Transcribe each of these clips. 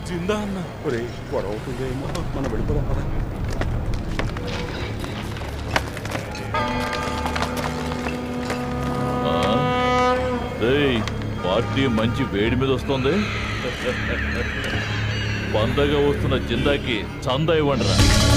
జిందా అన్న ఒరే గొడవ అవుతుందేమో మనం వెళ్ళిపోదాం కదా. పార్టీ మంచి వేడి మీద వస్తుంది. పందగా వస్తున్న జిందాకి చందా ఇవ్వండిరా.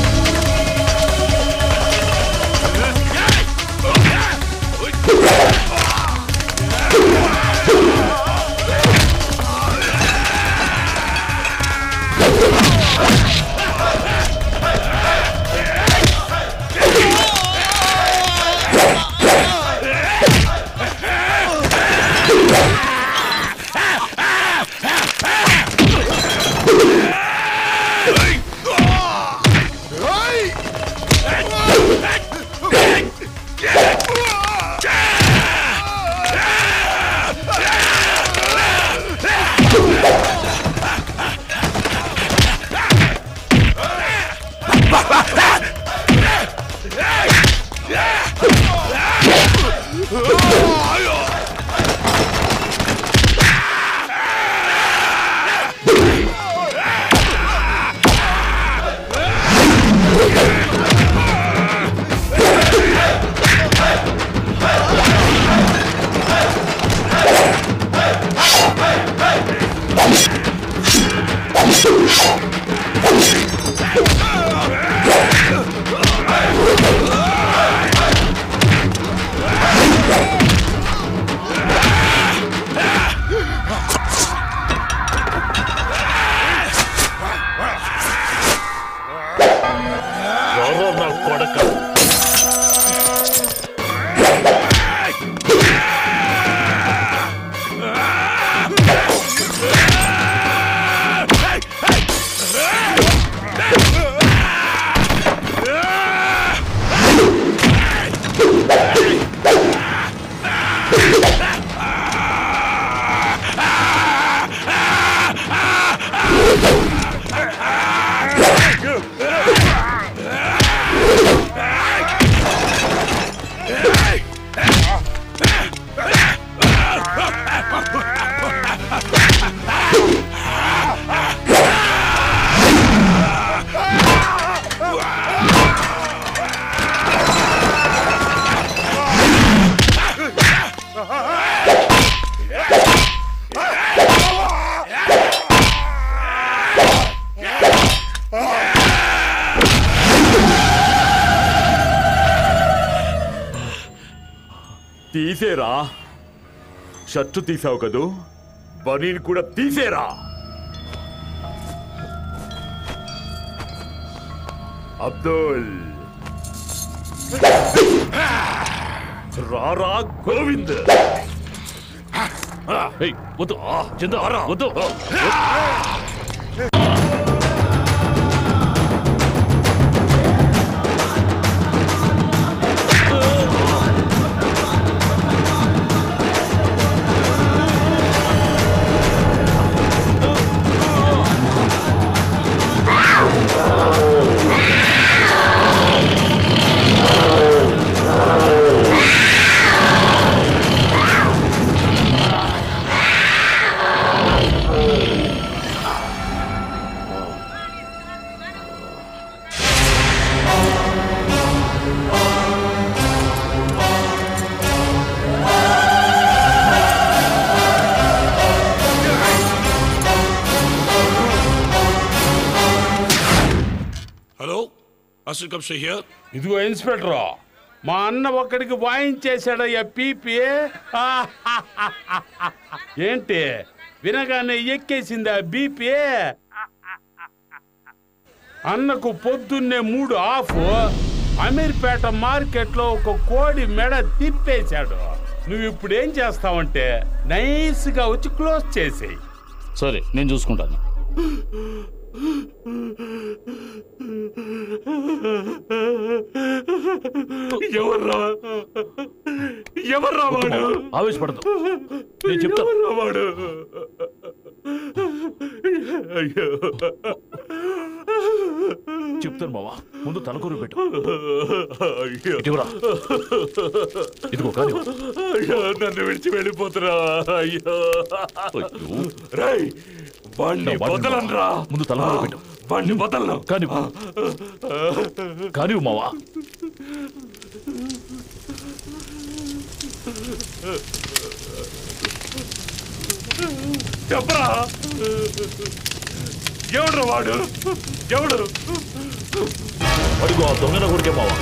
తీసేరా, షర్టు తీసావు కదూ, బనీని కూడా తీసేరా. అబ్దుల్ రారా గోవింద్. వద్దు చందా, వద్దు. ఇదిగో ఇన్స్పెక్టర్, మా అన్న ఒక్కడికి వాయించేశాడయ్యా పీపీ. ఏంటి వినగానే ఎక్కేసిందా బీపీ? అన్నకు పొద్దున్నే 3 ఆఫ్, అమీర్పేట మార్కెట్లో ఒక కోడి మెడ తిప్పేశాడు. నువ్వు ఇప్పుడు ఏం చేస్తావంటే నైస్గా వచ్చి క్లోజ్ చేసేయి. సరే, నేను చూసుకుంటాను. ఎవర్రా వాడు? ఆవేశపడదు, నేను చెప్తాను. వాడు చెప్తాను మావా, ముందు తలకూరు పెట్టు. ఇదిగో కానీ నన్ను విడిచి వెళ్ళిపోతురా. అయ్యో రై, బండి వదలనరా. ముందు తలకొర పెట్టు. బండి వదలను. కానీ మావా. చెప్పరా, ఎవడు వాడు? ఎవడు? అడుగు ఆ దొంగన కొడుకే మావా.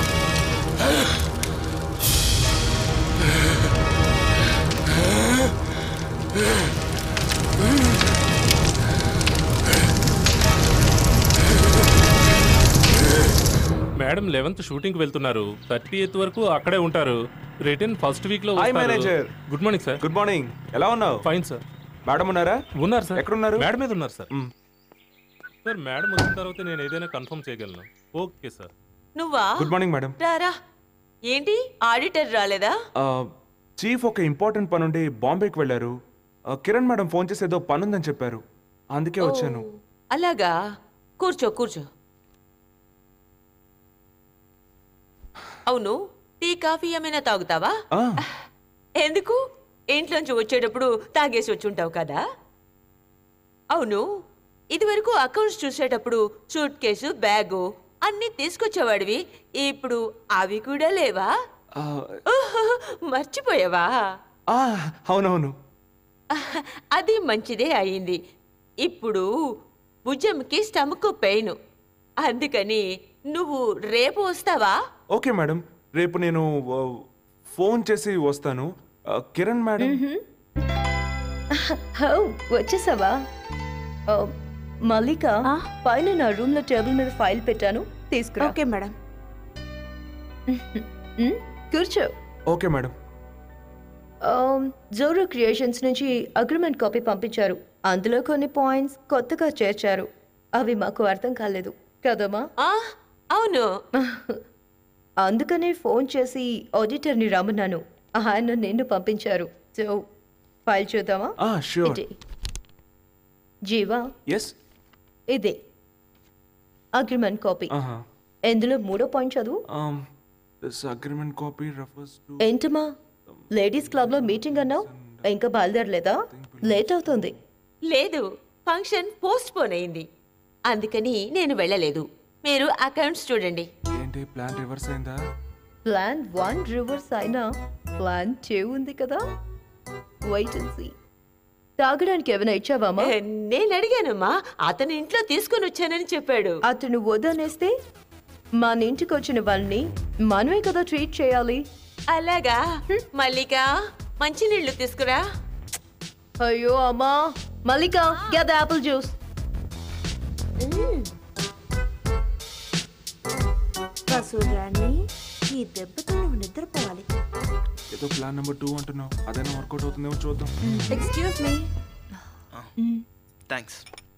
మేడం 11th షూటింగ్ వెళ్తున్నారు. 30th వరకు అక్కడే ఉంటారు. రిటర్న్ ఫస్ట్ వీక్ లో. Hi manager. Good morning sir. Good morning. ఎలా ఉన్నావు? Fine sir. మేడం ఉన్నారా? ఉన్నారు సార్. ఎక్కడ ఉన్నారు? మేడం మీద ఉన్నారు సార్. సార్ మేడం వచ్చిన తర్వాత నేను ఏదైనా కన్ఫర్మ్ చేయగలను. Okay sir. నువ్వా? Good morning madam. రారా. ఏంటి ఆడిటర్ రాలేదా? చీఫ్ ఒక ఇంపార్టెంట్ పని ఉండి బాంబేకి వెళ్ళారు. కిరణ్ మేడం ఫోన్ చేసి ఏదో పని ఉందని చెప్పారు, అందుకే వచ్చాను. అలాగా, కూర్చో కూర్చో. అవును, టీ కాఫీ ఏమైనా తాగుతావా? ఎందుకు? ఇంట్లోంచి వచ్చేటప్పుడు తాగేసి వచ్చి ఉంటావు కదా. అవును, ఇదివరకు అకౌంట్స్ చూసేటప్పుడు సూట్ కేసు, బ్యాగు అన్ని తీసుకొచ్చేవాడివి. ఇప్పుడు అవి కూడా లేవా? మర్చిపోయావా? అవునవును. అది మంచిదే అయింది. ఇప్పుడు భుజంకి స్టమక్ పెయిన్, అందుకని నువ్వు రేపు వస్తావా? ఓకే మేడం, రేపు నేను ఫోన్ చేసి వస్తాను. కిరణ్ మేడం. వచ్చేసావా? మల్లిక, పైన నా రూమ్ లో టేబుల్ మీద ఫైల్ పెట్టాను, తీసుకురా. Okay madam. కూర్చో. Okay madam. జోరో క్రియేషన్స్ నుంచి అగ్రిమెంట్ కాపీ పంపించారు. అందులో కొన్ని పాయింట్స్ కొత్తగా చేర్చారు. అవి మాకు అర్థం కాలేదు కదమ్మా? అవును. అందుకనే ఫోన్ చేసి ఆడిటర్ని రమ్మన్నాను. ఆయన నిన్ను పంపించారు. సో ఫైల్ చూద్దామా? జీవా, ఇదే అగ్రిమెంట్ కాపీ. ఎందులో 3వ పాయింట్ చదువు. Agreement copy refers to. ఏంటమ్మా, లేడీస్ క్లబ్ లో మీటింగ్ అన్నావు, ఇంకా బయలుదేరలేదా? లేట్ అవుతుంది. లేదు, ఫంక్షన్ పోస్ట్ పోన్ అయింది, అందుకని నేను వెళ్ళలేదు. మీరు అకౌంట్స్ చూడండి. ఏంటి ప్లాన్ రివర్స్ అయిందా? ప్లాన్ 1 రివర్స్ అయినా ప్లాన్ 2 ఉంది కదా. Wait and see. తాగడానికి ఏమైనా ఇచ్చావామా? నేను అడిగానమ్మా, అతని ఇంట్లో తీసుకొని వచ్చానని చెప్పాడు. అతను వద్దనేస్తే మన ఇంటికి వచ్చిన వాళ్ళని మనమే కదా ట్రీట్ చేయాలి. అలాగా? మల్లిక, మంచినీళ్ళు తీసుకురా. అయ్యో అమ్మా. మల్లిక, get the apple juice. Vasool రాణి, ఈ దెబ్బతో నువ్వు నిద్రపోవాలి. ఏదో ప్లాన్ నెంబర్ 2 అంటున్నావు, అదైనా వర్కౌట్ అవుతుందేమో చూద్దాం. Excuse me. థ్యాంక్స్.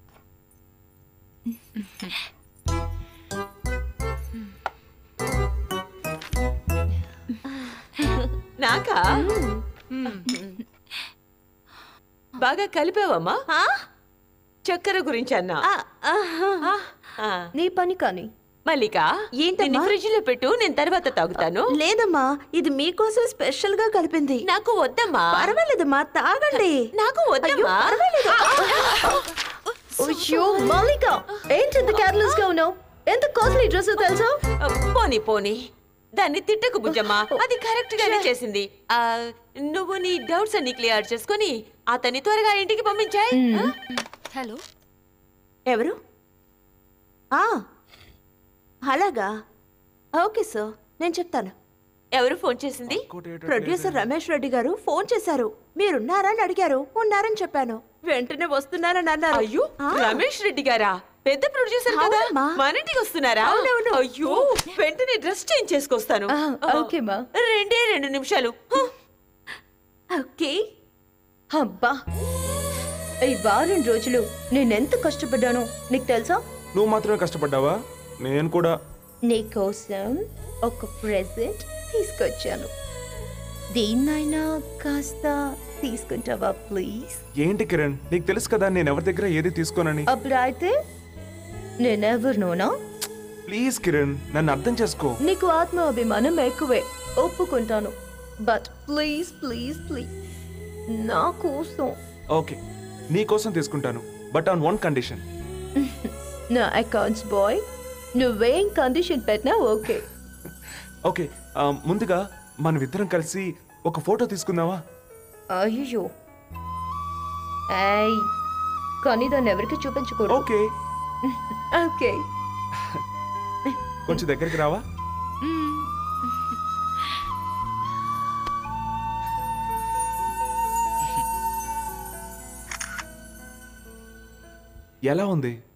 నాకా? బాగా కలిపావమ్మా. చక్కెర గురించి అన్నా. నీ పని కానీ. మల్లిక, ఏంటి ఫ్రిడ్జ్ లో పెట్టు, నేను తర్వాత తాగుతాను. లేదమ్మా, ఇది మీకోసం స్పెషల్ గా కలిపింది. నాకు వద్దమ్మా. పర్వాలేదమ్మా, తాగండి. నాకు వద్దమ్మా. అయ్యో మల్లిక, ఏంటి ఇంత కేర్లెస్ గా ఉన్నావు? ఎంత కాస్ట్లీ డ్రెస్ తెలుసా? పోనీ పోనీ, దాన్ని తిట్టకు బుజ్జమ్మా, అది కరెక్ట్ గానే చేసింది. నువ్వు నీ డౌట్స్ అన్ని క్లియర్ చేసుకొని అతన్ని త్వరగా ఇంటికి పంపించాయి. హలో, ఎవరు? అలాగా, ఓకే సార్, నేను చెప్తాను. ఎవరు ఫోన్ చేసింది? ప్రొడ్యూసర్ రమేష్ రెడ్డి గారు ఫోన్ చేశారు. మీరున్నారా అని అడిగారు. ఉన్నారని చెప్పాను. వెంటనే వస్తున్నారని అన్నారు. అయ్యో, రమేష్ రెడ్డి గారా? పెద్ద ప్రొడ్యూసర్ కదా, మన ఇంటికి వస్తున్నారా? అయ్యో, వెంటనే డ్రెస్ చేంజ్ చేసుకొస్తాను. ఓకేమా, 2 నిమిషాలు. ఓకే. అబ్బా, ఈ వారం రోజులు నేనెంత కష్టపడ్డానో నీకు తెలుసా? నువ్వు మాత్రమే కష్టపడ్డావా? నేను కూడా. నీకోసం ఒక ప్రెజెంట్ తీసుకొచ్చాను. దీన్నైనా కాస్త తీసుకుంటావా ప్లీజ్? ఏంటి కిరణ్, నీకు తెలుసు కదా నేను ఎవరి దగ్గర ఏది తీసుకోనని. అప్పుడు అయితే నేనెవరినోనా? ప్లీజ్ కిరణ్, నన్ను అర్థం చేసుకో. నీకు ఆత్మాభిమానం ఎక్కువే, ఒప్పుకుంటాను. బట్ ప్లీజ్ ప్లీజ్ ప్లీజ్ నా కోసం. ఓకే, నీ కోసం తీసుకుంటాను, బట్ ఆన్ వన్ కండిషన్. నా అకౌంట్స్ బాయ్, నువ్వేం కండిషన్ పెట్టినా ఓకే. ఓకే, ముందుగా మనమిద్దరం కలిసి ఒక ఫోటో తీసుకుందామా? అయ్యో, ఏయ్, కానీ దాన్ని ఎవరికి చూపించకూడదు. ఓకే. ఓకే, కొంచెం దగ్గరికి రావా? ఎలా ఉంది?